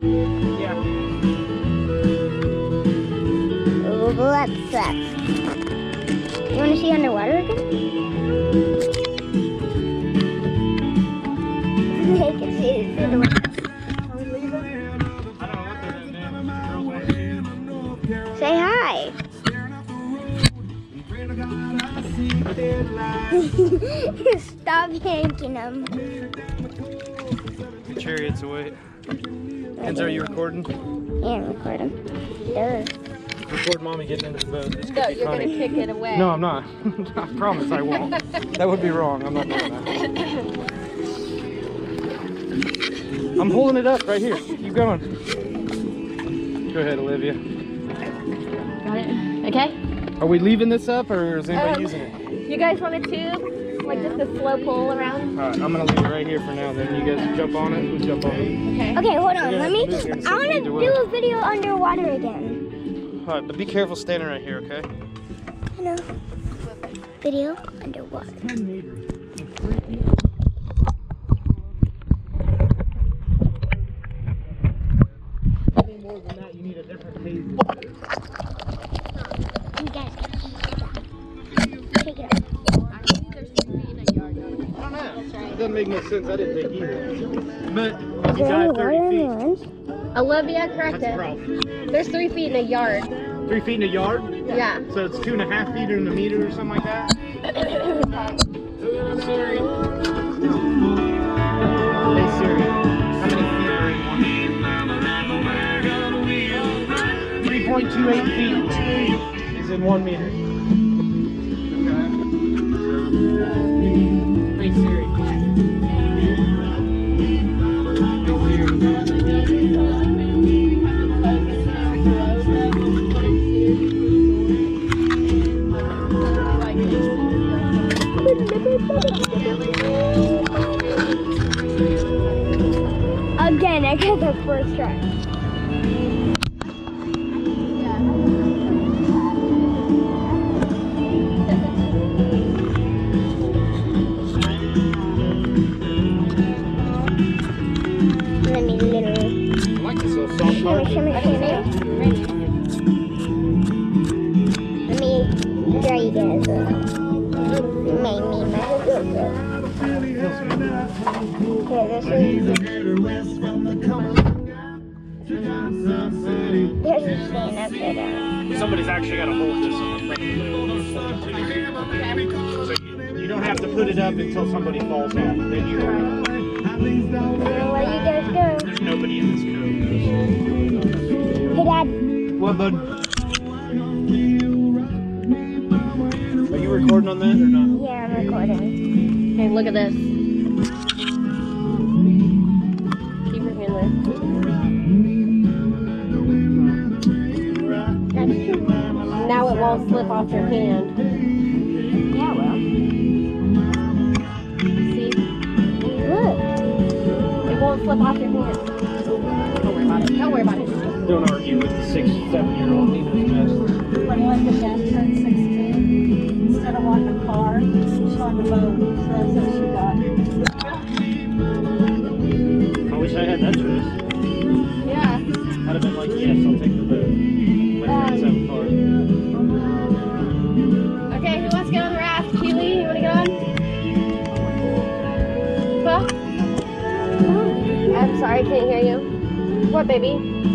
Yeah. Let's You want to see underwater again? They can see it. Are we leaving? I don't know what they're doing. Say hi. Stop yanking them. The chariot's away. Kenzie, are you recording? Yeah, I'm recording. Duh. Record mommy getting into the boat. This could No, be you're funny. gonna kick it away. No, I'm not. I promise I won't. That would be wrong. I'm not doing that. I'm holding it up right here. Keep going. Go ahead, Olivia. Got it? Okay? Are we leaving this up or is anybody using it? You guys want a tube? Like just a slow pull around? Alright, I'm gonna leave it right here for now. Then you guys jump on it. We'll jump on it. Okay. Okay, hold on. Yeah, Let me. this is gonna I want to either do way. a video underwater again. Alright, but be careful standing right here, okay? I know. Video underwater. Anything more than that, you need a different taser. You guys can take it up. Actually, there's 3 in a yard. I don't know. It doesn't make no sense. I didn't think either. But Is you there any dive water 30 in the feet. lens? Olivia, correct That's a it. problem. There's 3 feet in a yard. 3 feet in a yard? Yeah. So it's 2.5 feet in a meter or something like that? Siri. Hey Siri, how many feet are in 1 meter? 3.28 feet is in 1 meter. Okay. Hey Siri. Again, I got the first try. Let me literally. I like this little soft part. Shimmy. Let me draw you guys up. Make me my good. Okay, this is. There's a stand up there. Somebody's actually got to hold this on the front of the boat. So you don't have to put it up until somebody falls off. Then you hold it. Now where you guys go? There's nobody in this cove. Hey, Dad. What, bud? Are you recording on that or not? Yeah, I'm recording. Okay, look at this. Keep your hand there. That's true. Now it won't slip off your hand. Yeah, well. See? Look. It won't slip off your hand. Don't worry about it. Don't worry about it. Don't argue with the 6, 7-year-old. Neither best. When Linda just turned 16, instead of wanting a car, she wanted a boat. So that's what she got. I wish I had that choice. Yeah. I'd have been like, yes, I'll take the boat. My friends have a car. Okay, who wants to get on the raft? Keely, you want to get on? Huh? I'm sorry, I can't hear you. What, baby?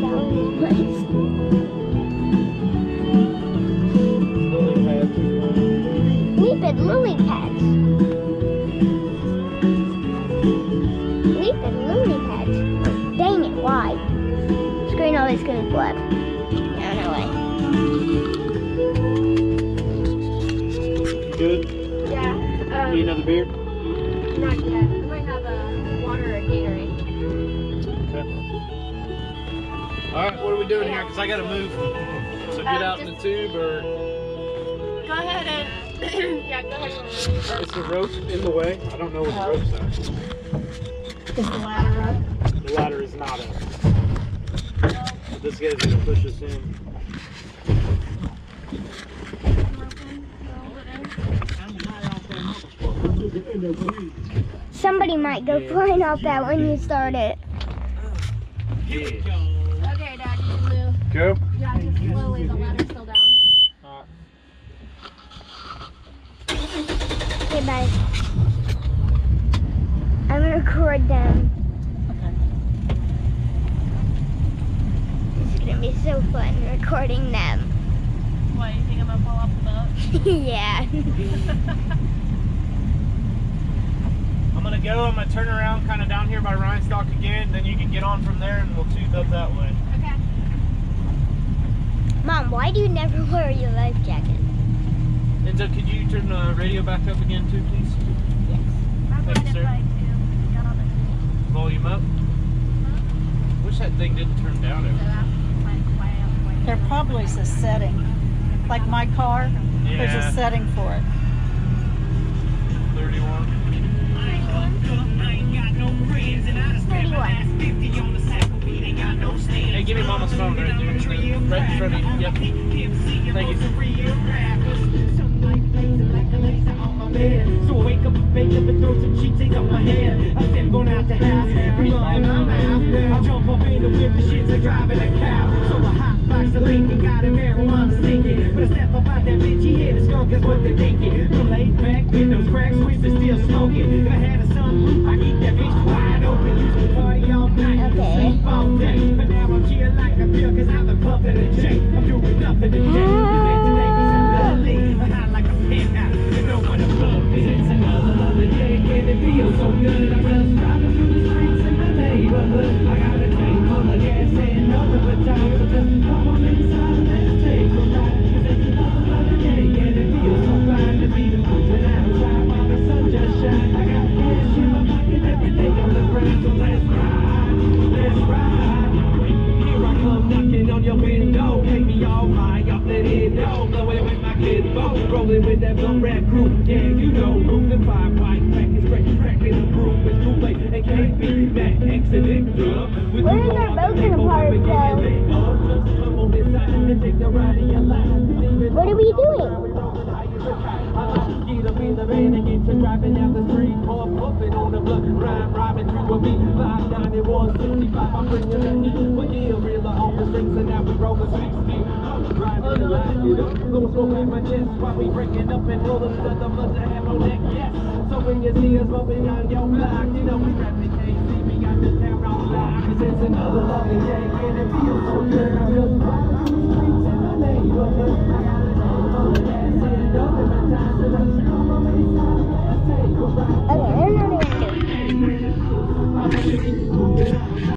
Lily pads. Leaping lily pads. Leaping lily pads. Dang it, why? Screen always goes black. No, no way. Good? Yeah. Need another beer? Not yet. We might have a water or a Gatorade. Alright, what are we doing here? Because I got to move. So get out in the tube or... Go ahead and... yeah, go ahead. Is the rope in the way? I don't know where the rope's at. Is the ladder up? The ladder is not up. But this guy's going to push us in. Somebody might go flying off that when you start it. Yeah. Okay, Dad, you can move. Go. Yeah, just slowly. The ladder's still down. Okay, bye. I'm gonna record them. This is gonna be so fun recording them. What, you think I'm gonna fall off the boat? Yeah. I'm gonna go. I'm gonna turn around kind of down here by Rhinestone again. Then you can get on from there and we'll tube up that way. Okay. Mom, why do you never wear your life jacket? And so could you turn the radio back up again too, please? Yes. Thank you, sir. Got on the Volume up. Wish that thing didn't turn down over. There probably is a setting. Like my car, there's Yeah. a setting for it. 31. 31. Hey, give me Mama's phone right there. Right in front of you. Yep. Thank you. So I wake up, bake up, and throw some cheap things on my head. I said, going out the house, relying on my mouth. I jump up in the whip, the shit's like driving a cow. So I hot box the Lincoln, got a marijuana stinking. But I step up out that bitch, he hit a skunk, that's what they're thinking. The laid back windows, crack switch, they're still smoking. If I had a sunroof, I keep that bitch wide open. Used to party all night, sleep all day. But now I'm chill like a pill, cause I've been puffing a J. I'm doing nothing today. Today be so lovely. I hide like a penthouse, you know what I'm loving. It's another day, and it feels so good. I'm just driving through the streets in my neighborhood. I got a tank full of gas and nothing but time. So just come on inside and let's take a ride. Cause it's another day, and it feels so fine to be cruising outside while the sun just shines. I got cash in my pocket, everything on the ground. So let's ride, let's ride. Here I come knocking on your window. Take me all high off the window. Blowing with my kids both. Rolling with that blunt rap crew. Yeah, you know, moving five white crack is great. Cracking the groove. It's too late. And can't be that accident. Where is our boat gonna park, What are we doing? Get up in the van and get to driving down the street. Or puffing on the blood, rhyming to a beat. 59165, I'm bringing the heat. But yeah, real off the strings and now we rolling 60. Driving the line, you know. Little smoke in my chest while we breaking up and rolling another blood to have on neck, yes. So when you see us bumping on your block, you know we rapping can't see me out the town on lock. Cause it's another lovely day and it feels so good. I'm just riding through the streets in my neighborhood. I got a name full of gas and nothing but time. So just come on inside and let's take a ride. Okay, here's what we're gonna do.